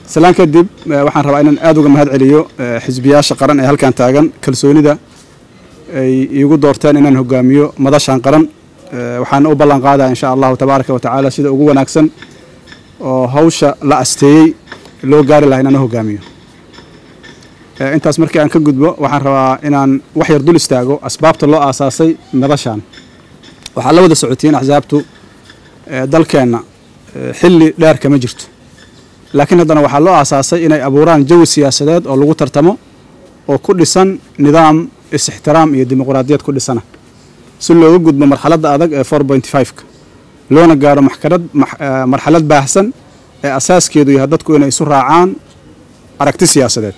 سلام كدب وحن ربنا إن أدوج مهد عليو حزبياش قرن هل كان تاجن كلسوني ده يقول دورتان إن هجاميو مدش عن قرن وحن أقبل قاعدة إن شاء الله تبارك وتعالى سيد أقوى نكسن هوش لا استي لو جار الله إنه هجاميو أنت أسمرك عن كجدبو وحن ربنا إن وحير دول استاجو أسباب الله أساسي مدشان وحلو ده سعوديين أحزابته دل كان حلي دار كمجرت لكن هذا وحلو أساسي إن أبوران جو سياسات أو لغو ترتمو أو كل سنة نظام احترام الديمقراطية كل سنة سلوا وجود بمرحلة أدق 4.5 لون جار مرحلة بحثا أساس كده يهددكوا إن يسرع عن أركت سياسات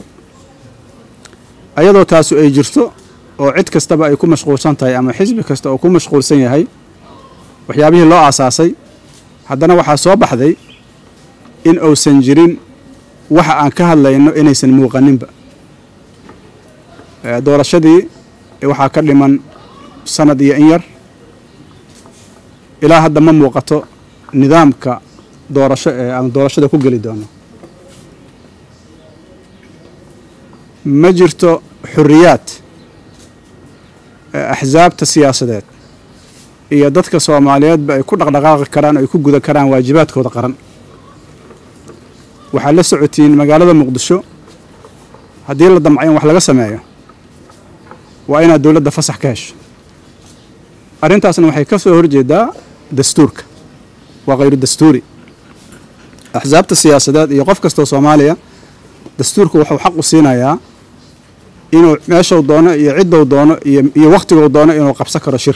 أيضا تاسو أي جرتو أو عد كستبا يكون مشغول سنتاي أما حزب كستا يكون مشغول سنة هاي وحيابيه الله أساسي حدنا وحا صوب حذي إن أو سنجرين وحا عن كهلا إنه إني سنمو غنم بقى دور الشدي وحا كلمن سنة إنير إلى هذا من وقته نظام كدور الشدي كوجلي دونه مجرته حريات أحزاب السياسات هي ضدك الصوماليات بقى كل دقائق كران أو يكون جود كران واجبات كود قرن وحل السعوديين مقالة مقدشو هدي اللي ضمعين وحلا سماية وأين الدولة دفسح كاش أرنت أصلا وحي كسر هرجي دا دستورك وغير الدستوري أحزاب السياسات يقف كستو صوماليا دستورك وحو حق الصينايا إنه ماشى ودونه يعد ودونه يوقت ودونه إنه قبسكر شر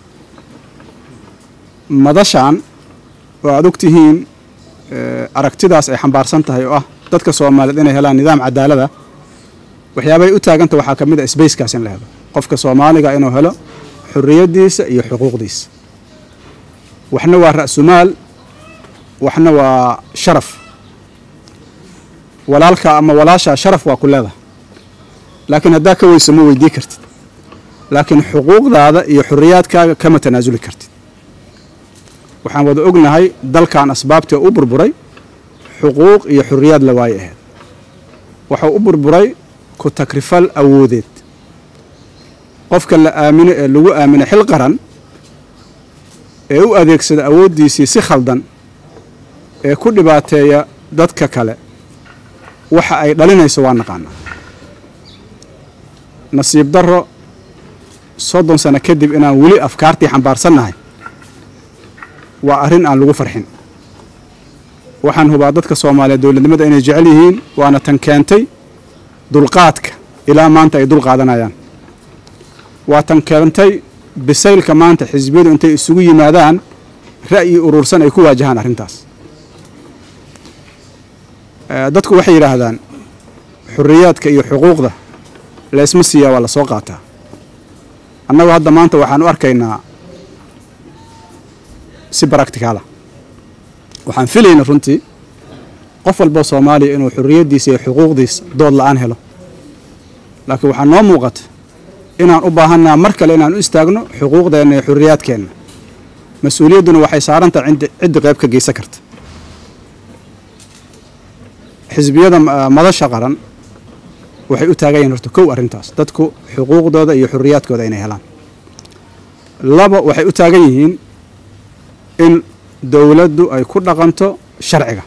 مدشان وعدوكتهين أركتداس أي حنبارسنتها يوه dadka Soomaaliyeed inay helaan nidaam cadaalad ah waxyaabay u taaganta waxa kamid ah space kaasin leeyahay qofka Soomaaliga inuu helo xurriyadiisa iyo xuquuqdiisa waxna waa ra'sumaal waxna waa sharaf walaalka ama walaasha sharaf waa kuleeda laakiin hadaa ka weysamo weydii kartid laakiin xuquuqdaada iyo xurriyaadkaaga kama tanaasuli kartid waxaan wada ognahay dalkan asbaabta u burburay xuquuq iyo xurriyad la waayay ahayd waxa u burburay ku takrifal awoodeed qofka la aamino ee lagu aamino xil qaran ee u adeegsada awoodiisa si khaldan ee ku dhibaateeya dadka kale waxa ay dhalinayso waa naqaan nasiib darro 30 sano kadib inaan wali afkaartii xambaarsanahay waa arin aan lagu farxin waxaan hubaa dadka Soomaaliyeed dawladnimada inay jecel yihiin waana tan keentay dulqaadka ilaa maanta ay dul qaadanayaan waa tan keentay bisaylka maanta xisbiyadu intay isugu yimaadaan ra'yi urursan ay ku waajahaan arintaas dadku waxay yiraahdaan xurriyadka iyo xuquuqda la isma siiya wala soo qaataa annagu hadda maanta waxaan u arkaynaa si practical waxaan filaynaa runtii qof walba Soomaali inuu xurriyadiisa iyo xuquuqdiisa dood la'aan helo laakiin waxaan noo muuqata inaan u baahanaa mar kale inaan u istaagno xuquuqdeena iyo xurriyadkeena mas'uuliyaduna waxay saaran tahay cid qayb ka geysan karta xisbiyada madasha qaran waxay u taagayeen horta kow arintaas dadku xuquuqdooda iyo xurriyadkooda inay helaan laba waxay u taagan yihiin in dawladdu ay ku dhaqanto sharciga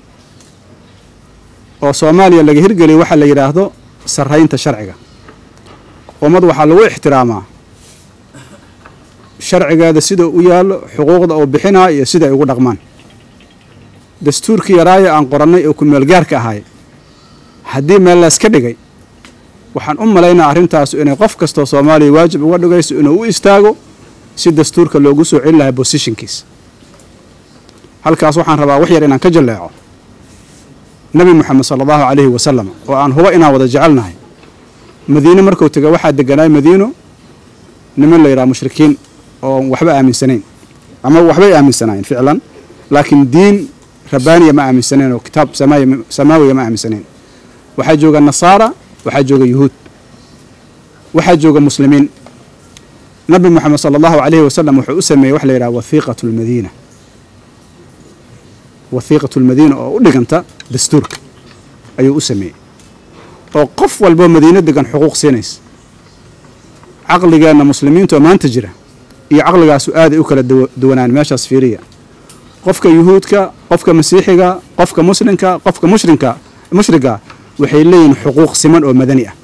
oo Soomaaliya laga hirgeliyo waxa la yiraahdo sarreynta sharciga ummad waxa lagu ixtiraamaa sharcigeeda sida uu yaalo xuquuqda oo bixinaa iyo sida ay ugu dhaqmaan dastuurkii yaraaya aan qoranay oo ku meel gaarka ahay haddii meel la iska dhigay waxaan u malaynaa arintaas inay qof kasto Soomaaliya waajib uga dhigayso inuu u istaago si dastuurka loogu soo celin lahaa positionkiisa halkaas waxaan rabaa wax yar inaan ka jaleeco nabi Muhammad sallallahu alayhi wa sallam oo aan huba inaan wada jecelnahay Madiina markuu tagay waxa deganay Madiino niman la yiraahdo mushrikiin oo waxba aaminsaneen ama waxba aaminsaneen ficlan laakiin diin rabbaaniya ma aaminsaneen oo kitaab samaawiya ma aaminsaneen waxa jooga nasaara waxa jooga yahuud waxa jooga muslimiin nabi Muhammad sallallahu alayhi wa sallam wuxuu u sameeyay wax la yiraahdo wathiqatul Madiina وثيقة المدينة أو دقنتا دستورك أيو أسمي أو قف والبو مدينة دقن حقوق سينيس عقل جانا مسلمين تو ما انتجره iyo aqliga su'aad u kala duwanaan meeshaas fiiriya qofka yuhuudka qofka masiixiga qofka muslimka qofka mushriga waxay leeyihiin xuquuq siman oo madani ah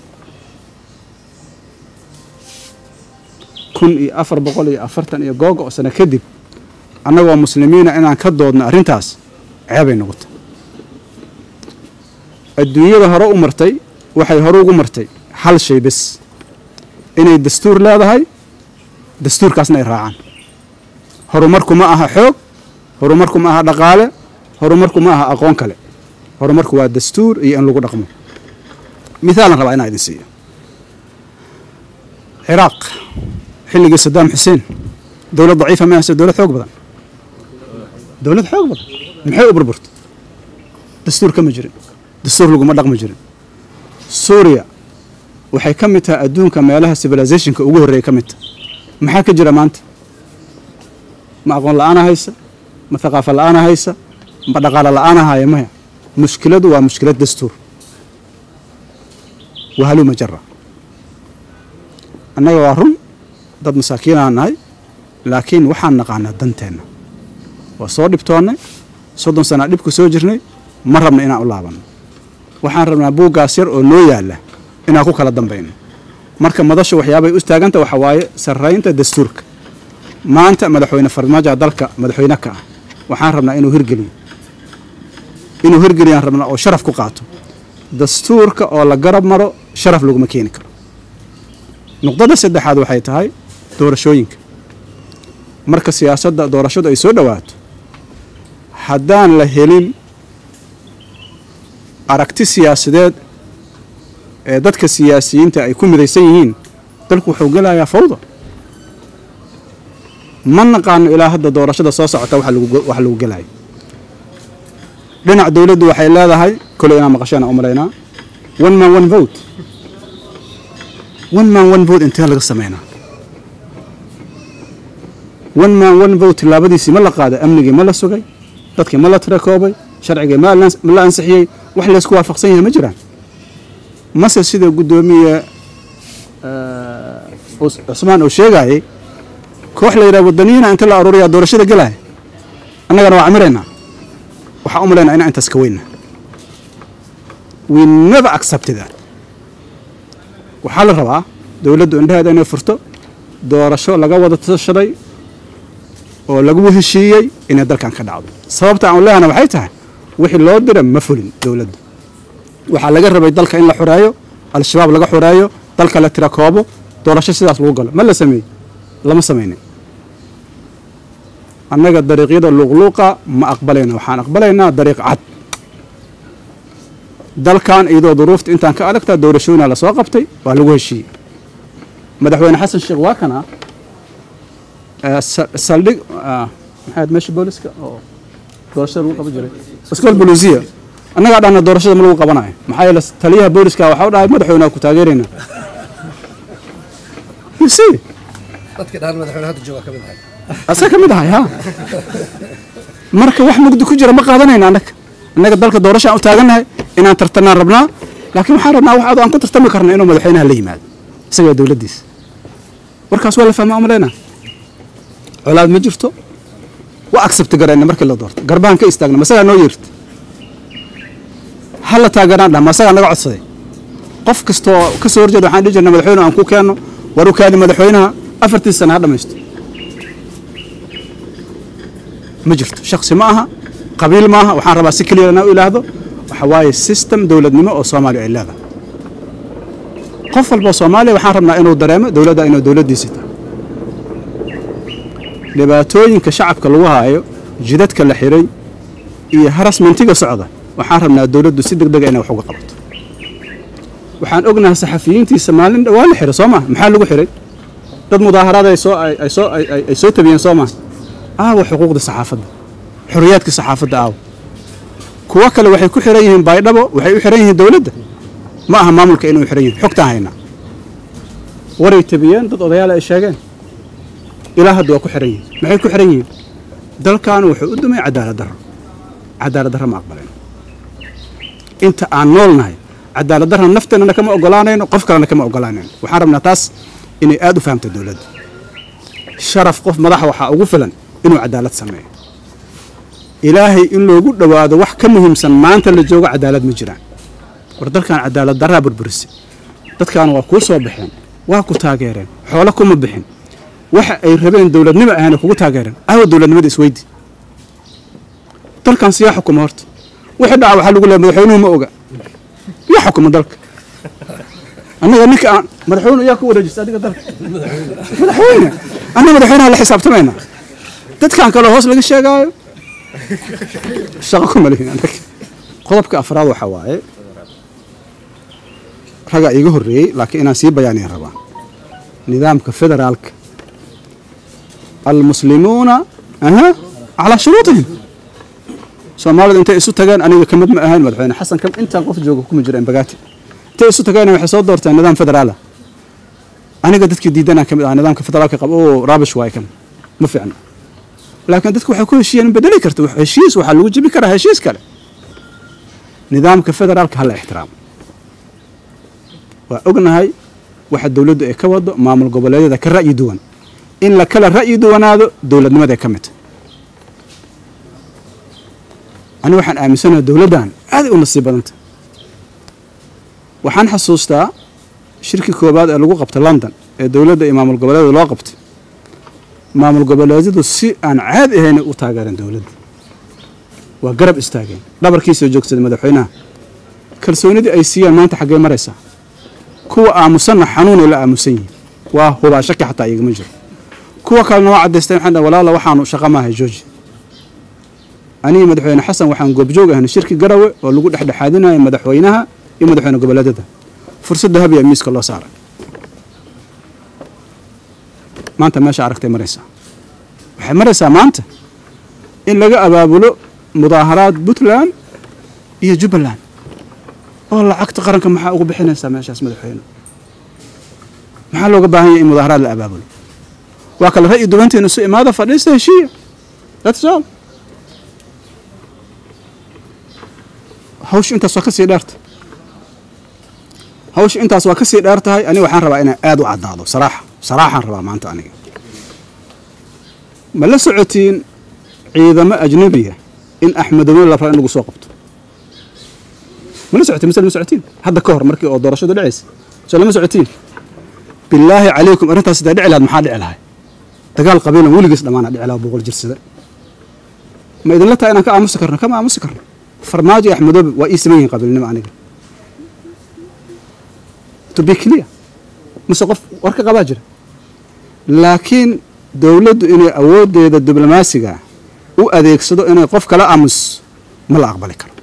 1440 iyo googo oo sana kadib annagoo muslimiina inaan ka doodno arrintaas ceebay noqotay adduunyada hore u martay waxay hore ugu martay hal shay bas inay dastuur leedahay dastuurkaasna ay raacaan horumarku ma aha xoog horumarku ma aha dhaqaale horumarku ma aha aqoon kale horumarku waa dastuur iyo in lagu dhaqmo misaalan rabaa inaan idin siiyo ciraaq xilligii Saddam Hussein dowlad daciifa ma aha dowlad xoog badan maxay u burburtay dastuur kama jirin dastuur lagu ma dhaqmo jirin Suuriya waxay ka mid tahay adduunka meelaha civilizationka ugu horeeyay ka mid tahay maxaa ka jira maanta ma aqoon la'aan haysa ma thaqaafa la'aan haysa ma dhaqaale la'aan haya ma mushkiladu waa mushkilad dastuur wahalu majra annaga waa run dad masaakiin aan nahay laakiin waxaan naqaanaa danteena waa soo dhibtoonnay 30 sano dhib ku soo jirnay ma rabna inaan u laabano waxaan rabnaa buugaas yar oo noo yaala inaan ku kala dambayno marka madashu waxyaabay u taaganta waxa waaye sarreynta dastuurka maanta madaxweyne farmaajo dalka madaxweyne ka ah waxaan rabnaa inuu hirgeliyaan rabnaa oo sharaf ku qaato dastuurka oo la garab maro sharaf lagu ma keeni karo nuqdada saddexaad waxay tahay doorashooyinka marka siyaasadda doorashadu ay soo dhawaato haddaan la helin aragti siyaasadeed ee dadka siyaasiyiinta ay ku midaysan yihiin dalku wuxuu galayaa fawda ma naqaano ilaa hadda doorashada soo socota wax lagu galayo dhinac dawladdu waxay leedahay kale inaan maqashana umaleynaa one man one vote intee laga sameynaa one man one vote labadiisii ma la qaaday amnigii ma la sugay dadkii ma la tirakoobay sharcigii ma la ansixiyey wax la isku waafaqsan yahay ma jiraan mase sida gudoomiye Usmaan oo sheegay koox la yiraahdo wadaniina inta la aruuriyo doorashada galay annagana waa amirayna waxa u maleynaa inaan intaas ka weyna we never accept that waxa la rabaa dawladdu indhaheeda inay furto doorasho laga wada tashaday oo lagu heshiiyay in dalkan ka dhacdo sababta aan leeyahay waxay tahay wixii loo diray ma fulin dawladdu waxa laga rabay dalka in la xoreeyo al-shabaab laga xoreeyo dalka la tira koobo doorasho sidaas lagu galo ma la sameeyay lama sameeyay annaga dariiqyada luqluqa ma aqbalayna waxaan aqbalaynaa dariiq cad dalkan iyadoo duruufta intaan ka aragta doorashooyina la soo qabtay waa lagu heshiiyay madaxweyne xasan sheekh waa kana saldhig maxaad meesha booliska oo doorashada lagu qaban jiray iskool buluusiya annaga dhana doorashada ma lagu qabanayo maxaa yeelay taliyaha booliska waxa uu dhahay madaxweynaha ku taageerayna dadka dhan madaxweynaha hadda jooga kamid ahay asa kamid ahay ha marka wax mugdi ku jira ma qaadanayna annaga dalka doorasho aan u taaganahay inaan tartanaan rabnaa laakiin waxaan rabnaa wax aan ku tartami karno inuu madaxweynaha la yimaado isaga dawladdiisa warkaas waa la fahmaa umaleena colaad ma jirto waa accept garayna markii la doorto garbaan ka istaagna masaga noo yeerto hal taageeraan masaga naga codsaday qof kasto ka soo horjeed waxaan dhijirnaa madaxweynaha aan ku keeno waru kaadi madaxweynaha 4 sano ha dhamaysto ma jirto shakhsi ma aha qabiil ma aha waxaan rabaa si kaliya inaan u ilaahdo waxa waaye system dawladnimo oo Soomaaliya ay leedahay qof walba Soomaaliya waxaan rabnaa inuu dareemo dawladda inuu dawladdiisa tahay dhibaatooyinka shacabka lagu haayo jidadka la xiray iyo harassmentiga socda waxaan rabnaa dawladdu si degdeg ah inay wax uga qabato waxaan ognahay saxafiyiintii Soomaaliland waa la xiray Soomaa maxaa lagu xiray dad mudaaharaad ay soo tabiyeen Soomaa wax xuquuqda saxaafadda xorriyadka saxaafadda kuwa kale waxay ku xiran yihiin baydhabo waxay u xiran yihiin dawladda ma aha maamulka inuu xiran yihiin xogtaan hayna waray tabiyeen dad odayaal ay sheegeen ilaa hadda waa ku xiran yihiin maxay ku xiran yihiin dalkan wuxuu u dumay cadaalad darro cadaalad darro ma aqbalayno inta aan noolnahay cadaalad darro nafteenana kama ogolaanayno qof kalena kama ogolaanayno waxaan rabnaa taas inay aad u fahamto dowladda sharaf qof madaxa waxaa ugu filan inuu cadaalad sameeyo ilaahay in loogu dhowaado wax ka muhiimsan maanta la joogo cadaalad ma jiraan war dalkan cadaalad darraa burburisay dadkan waa kuu soo baxeen waa ku taageereen xoolo kuma bixin waxa ay rabeen dowladnimo ahna kugu taageereen awa dowladnimada isweydi dalkan siyaa xukuma horta wixii dhaca waxaa lagu leeyahay madaxweynuhu ma oga yaa xukuma dalka annaga ninka aan madaxweyne yaa ku wareejista adiga dalka madaxweyne annaga madaxweynaha la xisaabtamayna dadkan kale hoos laga sheegaayo shaqo kuma lihin annaga qodobka afraad waxaa waaye raga iiga horreeyey laakiin inaan sii bayaaniyan rabaa nidaamka federaalka almuslimuuna calaa shuruutihim soomaalida intay isu tageen aniga kamid ma ahayn madaxweyne xasan kam intaan qof jooga kuma jira embagaati intay isu tageen waxay soo doorteen nidaam federaala aniga dadkii diidanaa kamid ahaa nidaamka federaalka qabo oo raabish waay kan ma fiicna laakiin dadku waxay ku heshiiyeen bedeli karta heshiis waxaa lagu jibi karaa heshiis kale nidaamka federaalka hala ixtiraamo waa ognahay waxa dowladdu ay ka wado maamul goboleedyada ka ra'yi duwan in la kala ra'yi duwanaado dowladnimada ay ka mid ani waxaan aaminsanahay dowladdan aad u nasiib badanta waxaan xasuustaa shirki koobaad ee lagu qabtay London ee dowladda iyo maamul goboleedyada loo qabtay maamul goboleedyadu si aan caadi ahayn u taageereen dowladda waa garab istaageen dhabarkiisa joogsaday madaxweynaha kalsoonidii ay siiyeen maanta xaggee maraysaa kuwa aamusanna xanuun ila aamusan yihiin waa hubaa shaki xataa igama jiro kuwa kalena waa caddaysteen waxaan dhahay walaala waxaanu shaqo maahay jooji aniga madaxweyne xasan waxaan goobjoog ahayn shirki garawe oo lagu dhexdhexaadinayo madaxweynaha iyo madaxweyne goboleedyada fursadda habiya miiska loo saaray maanta meesha aragtay maraysaa waxay maraysaa maanta in laga abaabulo mudaaharaad Puntland iyo Jubbaland oo lacagta qaranka maxaa ugu bixinaysaa meeshaas madaxweyne maxaa looga baahan yahay in mudaaharaad la abaabulo waa kala ra'yi duwanteena soo imaada fadhiista heshiiya that's all hawsh intaas waa ka sii dheerta hawsh intaas waa ka sii dheertahay aniga waxaan rabaa inaan aad u caddaado saraaxaan rabaa maanta aniga ma la socotiin ciidamo ajnabiya in axmedowne la rabo in lagu soo qabto ma la socotiin misal ma socotiin hadda ka hor markii oo doorashadu dhacaysa soo lama socotiin billaahi calaykum arrintaas sidaa dhici lahayd maxaa dhici lahay dagaal qabiilan weligiis dhammaana dhici lahaa boqol jirsada ma idinla tahay inaan ka aamusi karno kama aamusi karno farmaajo axmedoobe waa ii siman yihiin qabiilnimo aniga to be clear mase qof war ka qabaa jira laakiin dowladdu inay awooddeeda diblomaasiga u adeegsado inay qof kala aamus ma la aqbali karo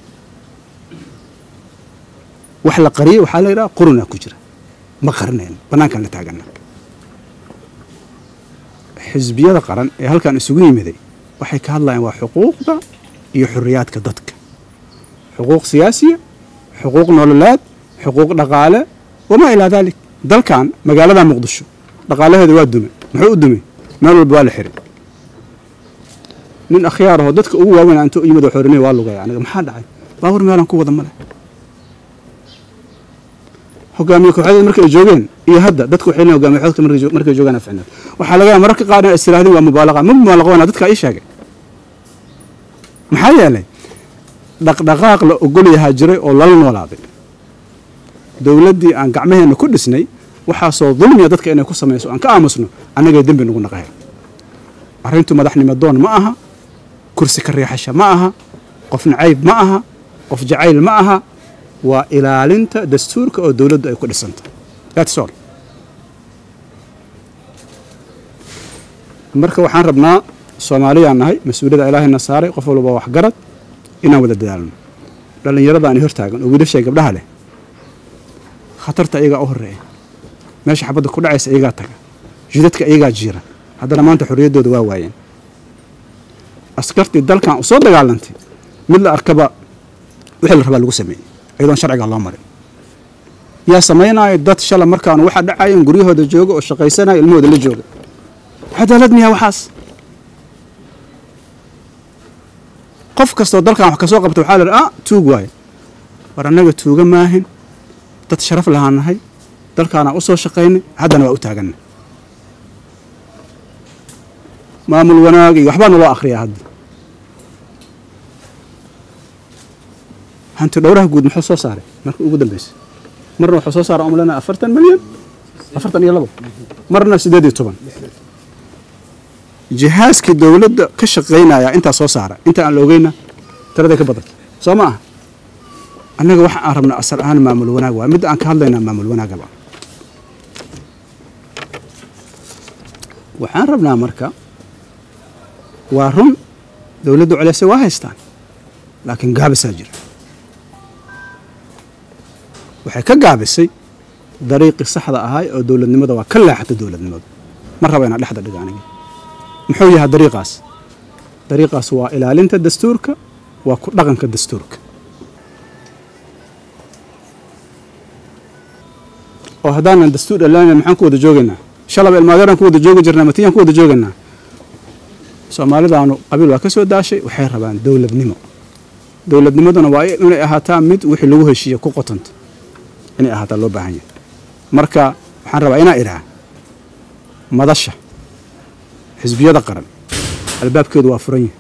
wax la qariyo waxaa la yidhaha qurunaa ku jira ma qarinayno bannaankaan la taagana xisbiyada qaran ee halkan isugu yimiday waxay ka hadlayaan waa xuquuqda iyo xurriyaadka dadka xuquuq siyaasiya xuquuq nololeed xuquuq dhaqaale wamaa ilaa daalik dalkan magaalada muqdisho dhaqaalaheeda waa dume muxuu u dumay meel walba waa la xiray nin akhyaar ahoo dadka ugu waaweyn intuu yimid oo xornimo waa lugaya aniga maxaa dhacay baawur meelaan ku wada male hogaamiye kooxda markay joogeen iyo hadda dadku waxay leeyihiin hogaamiye kooxda markay joogaan afcina waxa laga yaabaa mararka qaar inay istiraahdo waa mubaalaqa dadka ay sheegay maxaa yeelay dhaqdhaqaaq la ogol yahay jiray oo lala noolaaday dowladdii aan gacmaheena ku dhisnay waxaasoo dulmiya dadka inay ku samayso aan ka aamusno annagay dembi nagu naqahay arrintu madaxnimo doon ma aha kursi ka riixasha ma aha qof nacayb ma aha qof jacayl ma aha waa ilaalinta dastuurka oo dowladdu ay ku dhisanta that's all marka waxaan rabnaa Soomaaliyaan nahay mas'uuliyadda Ilaahayna saaray qof walba wax garad inaan wada dadaalno dhalinyarada aan hortaagan oo wiilasha gabdhaha leh khatarta iyaga u horeeya meesha xabadda ku dhacaysa iyaga taga jidadka iyaga jiira haddana maanta xorriyaddooda waa waayeen askartii dalkan u soo dagaalantay mid la arkaba wixii la rabaa lagu sameeyay iyadoon sharciga loo marin yaa sameynaya dad shala markaan waxa dhacayeen guryahooda jooga oo shaqaysanaya ilmahooda la jooga cadaalad miyaa waxaas qof kastoo dalkan wax ka soo qabta waxaa la yidhi tuug waaye war annaga tuuga maahin dad sharaf lahaan nahay dalkaanaan u soo shaqaynay haddana waa u taaganna maamul wanaag iyo waxbaa naloo akhriyaa hadda hanti dhowraha guud muxuu soo saaray markii ugu dambaysay marna wuxuu soo saaray umlana 40 milyan 42 marna 18 jihaaskii dowladda ka shaqaynaya intaa soo saara inta aan la ogeyna tirada ka badan soo ma ah annaga waxa aan rabnaa asal ahaan maamul wanaag waa mid aan ka hadlaynaa maamul wanaagaba waxaan rabnaa marka waa run dowladdu culays waa haystaan laakiin gaabisaa jira waxay ka gaabisay dariiqii saxda ahaa oo dowladnimada waa ka leexatay dowladnimada ma raba inaan dhexda dhigo aniga muxuu yahay dariiqaas waa ilaalinta dastuurka waa ku dhaqanka dastuurka oo haddaanan dastuur ilaalin maxaan ku wada joogaynaa shalaba ilmaadeeraan ku wada joogi jirnaa matiyaan ku wada joogaynaa soomaalidaanu qabiil waa ka soo daashay waxay rabaan dowladnimaduna waa inay ahaataa mid wixii lagu heshiiyo ku qotanta inay ahaataa loo baahan yahay marka waxaan rabaa inaa idhaha madasha xisbiyada qaran albaabkeedu waa furan yahay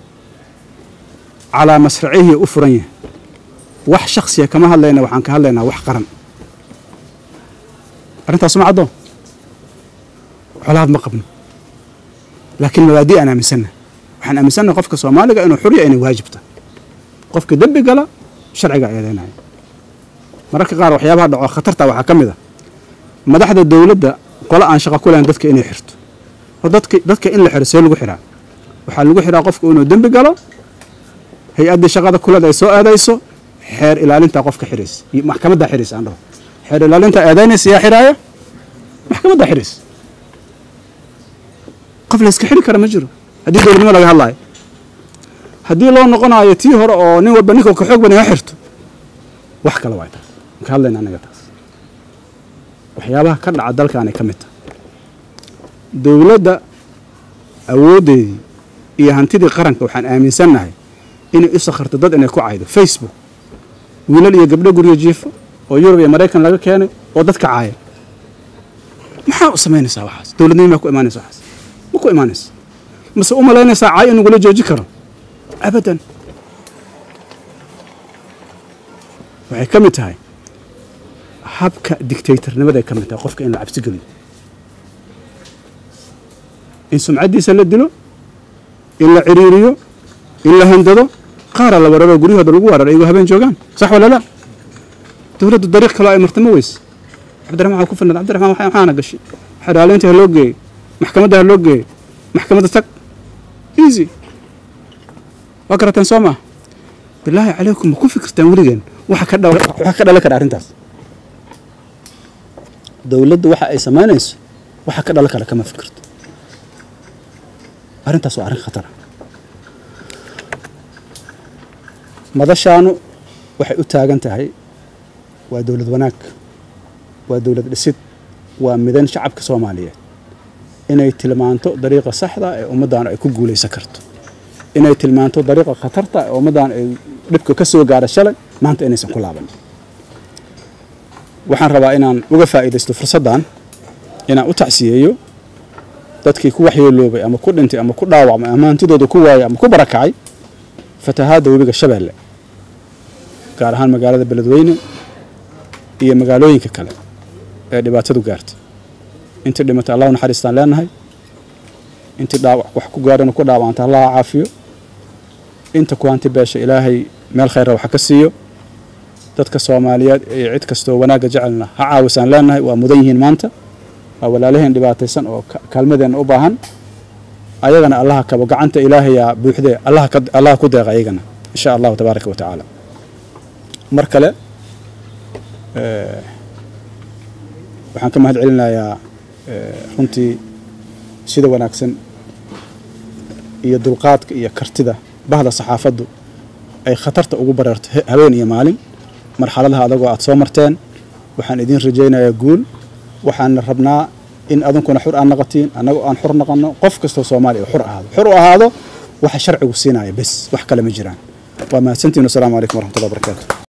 calaa masracihii u furan yahay wax shakhsiya kama hadlayna waxaan ka hadlaynaa wax qaran arrintaas ma caddo colaad ma qabno laakiin mabaadi aan aaminsanna waxaan aaminsannahay qofka soomaaliga inuu xuriya inay waajibta qofka dembi gala sharciga eedeynaya mararka qaar waxyaabaha dhaco khatarta waxaa ka mid ah madaxda dowladda qolo aan shaqo ku lahayn dadka inay xirto oo dadka in la xiro see lagu xiraa waxaa lagu xiraa qofka inuu dembi galo hay-addii shaqada kulada ay soo eedayso xeer ilaalintaa qofka xiraysa iyo maxkamaddaa xiraysa aan dhaho xeer ilaalintaa eedaynaysa yaa xiraaya maxkamaddaa xiraysa qof la iska xiri kara ma jiro haddii dowladnimo laga hadlaayo haddii loo noqonayo tii hore oo nin walba ninka ka xoog badan ha xirto wax kale waa taas ka hadlayna anaga taas waxyaabaha ka dhaca dalkaanay ka mid tahay dowladda awooddeedii iyo hantidii qaranka waxaan aaminsannahay inay u sakharto dad inay ku caydo facebook wiilal iyo gabdho guryo jiifo oo yurub iyo maraykan laga keenay oo dadka caaya maxaa u samaynaysaa waxaas dowladnimo maa ku imaanaysa waxaas ma ku imaanaysa mase u malaynaysaa caay in lagula jooji karo abadan waxay ka mid tahay habka dictatornimaday ka mid tahay qofka in la cabsi geliyo in sumcaddiisa la dilo in la ciriiriyo in la handado qaara la wararo guryahooda lagu wararo iyagoo habeen joogaan sax wala la dowladdu dariiq kaloo ay martamo weyse cabdiraxmaan waxaa ku filnad cabdiraxmaan waxaana gashay xeraaleynta ha loo geeyey maxkamadda ha loo geeyey maxkamadda tag easy waa garateen soo maa bilaahi calaykum ma ku fikirtaan weligeen waxa ka dhalan kara arrintaas dowladdu waxa ay samaynayso waxa ka dhalan kara kama fikirto arrintaas waa arrin khatara madashaanu waxay u taagan tahay waa dowlad wanaag waa dowlad dhisid waa midan shacabka soomaaliyeed inay tilmaanto dariiqa saxda ee ummaddaanu ay ku guulaysan karto inay tilmaanto dariiqa khatarta ee ummaddaanu ay dhibka ka soo gaara shalay maanta inaysan ku laaban waxaan rabaa inaan uga faa'iidaysto fursaddan inaan u tacsiyeeyo dadkii ku waxyeeloobay ama ku dhintay ama ku dhaawacmay ama hantidooda ku waayay ama ku barakacay fatahaadda webiga shabeelle gaar ahaan magaalada beledweyne iyo magaalooyinka kale ee dhibaatadu gaartay intii dhimatay allah u naxariistaan leenahay intii dhaawac wax ku gaarana ku dhaawacanta allah caafiyo inta ku hanti beesha ilaahay meel khayra wax ka siiyo dadka Soomaaliyeed ee cid kastoo wanaaga jecelna ha caawisaan leenahay waa mudan yihiin maanta waa walaalaheen dhibaataysan oo kaalmadeen u baahan ayagana allah ka gacanta ilaahay ya buuxde allah ku deeqa ayagana insha Allah tabaaraka wa taala mar kale waxaan ka mahad celinayaa runtii sida wanaagsan iyo dulqaadka iyo kartida bahda saxaafadu ay khatarta ugu bareerto habeen iyo maalin marxaladaha adagoo aad soo marteen waxaan idin rajaynayaa guul waxaan rabnaa in adinkuna xur aan noqotiin anagoo aan xur noqono qof kasta Soomaali xur ahaado waxa sharcigu siinaya bas wax kale ma jiraan waa mahadsantihiin. Assalaamu calaykum waraxmatullahi wabarakaatuh.